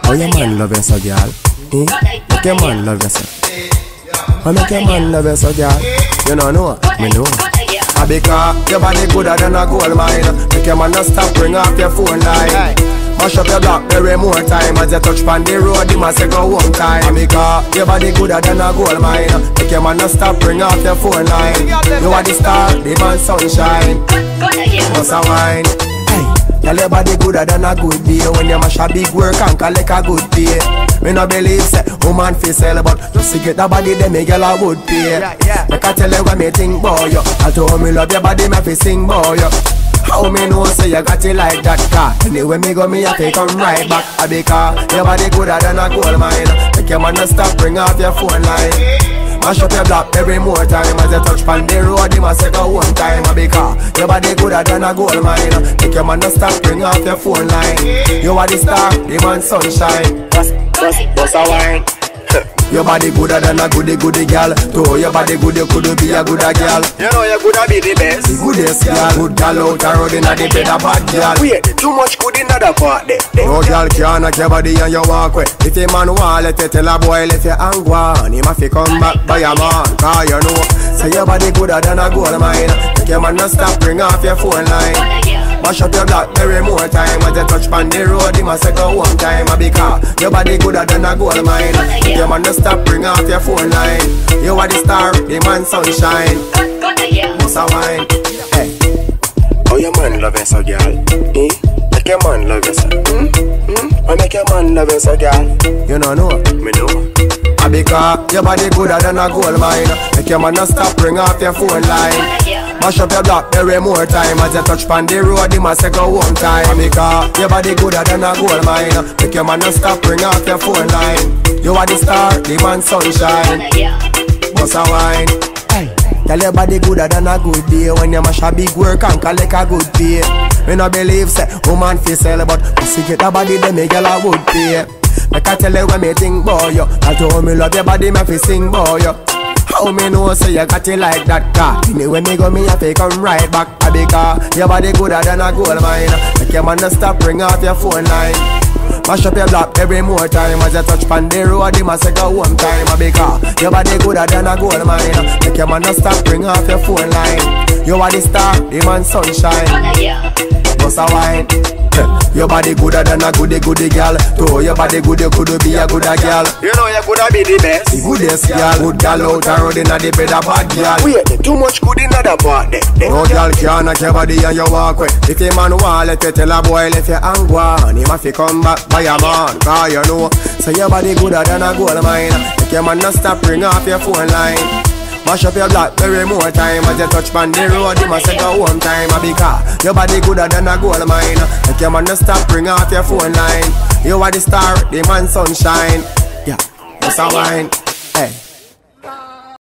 How your man love you so, girl? Make your man love you so. How make your man love you so, girl? You know, me know. Because your body gooder than a gold mine. Make your man not stop, bring off your phone line. Mash up your BlackBerry more time. As you touch pan the road, you must go one time. Because your body gooder than a gold mine. Make your man not stop, bring off your phone line. You are the star, the man sunshine. What's a wine? Tell your body gooder than a good day. When you mash a big work and collect a good pay. Me no believe say woman fi sell, but just to get the body them me girl I would pay. Make I tell you what me think boy yo. I told me love your body me fi sing boy yo. How me know say you got it like that car? Anyway me go me have to come right back. Because your body gooder than a gold mine. Make your man not stop, bring off your phone line. Mash up your BlackBerry more time. As you touch pan the road, you must go one time. Because your body gooder than a gold mine. Make your man not stop, bring off your phone line. You are the star, the man sunshine. Bust a wine. Your body gooder than a goody girl. To your body good, you could be a gooder girl. You know you coulda be the best. The goodest girl. Good girl out and road inna the bed a bad girl. Wait, too much good inna the part there. No girl can knock your body and you walk away. If a man want let you tell a boy let you hang one. He must come back by a man. Cause you know. Say your body gooder than a gold mine. Make your man not stop, bring off your phone line. Mash up your BlackBerry more time. As you touch pan the road, you must go one time. Because your body gooder than a gold mine. Make your man not stop, bring off your phone line. You are the star, the man sunshine. What's a wine? Hey. How your man love you so, girl? Make your man love you so. Why make your man love you so, girl? You know, me know. Because your body gooder than a gold mine. Make your man not stop, bring off your phone line. Mash up your BlackBerry more time. As you touch pan the road, you must go one time. Because your body gooder than a gold mine. Make your man not stop, bring off your phone line. You are the star, the man sunshine. What's a wine? Tell your body gooder than a good day. When you mash a big work and collect a good pay. Me no believe say woman fi sell, but to get a body them me girl I would pay. Make I tell you what me think boy yo. I told me love your body me fi sing boy yo. How me know say you got it like that car? Anyway me go me have to come right back. Because your body gooder than a gold mine. Make your man not stop, bring off your phone line. Mash up your BlackBerry more time. As you touch pan the road, you must go one time. Because your body gooder than a gold mine. Make your man not stop, bring off your phone line. You are the star, the man sunshine. What's a wine? Your body gooder than a goody girl. To your body good, you could be a gooder girl. You know you coulda be the best. The goodest girl. Good girl out and road inna the bed a bad girl. Wait, too much good inna the part there. No girl can knock your body and you walk away. If a man want let you tell a boy let you hang one. He must come back by a man. Cause you know. So your body gooder than a gold mine. Make your man not stop, bring off your phone line. Mash up your BlackBerry more time. As you touch pan the road, you must go one time. Because your body gooder than a gold mine. Make your man not stop, bring off your phone line. You are the star, the man sunshine. Yeah, that's a wine.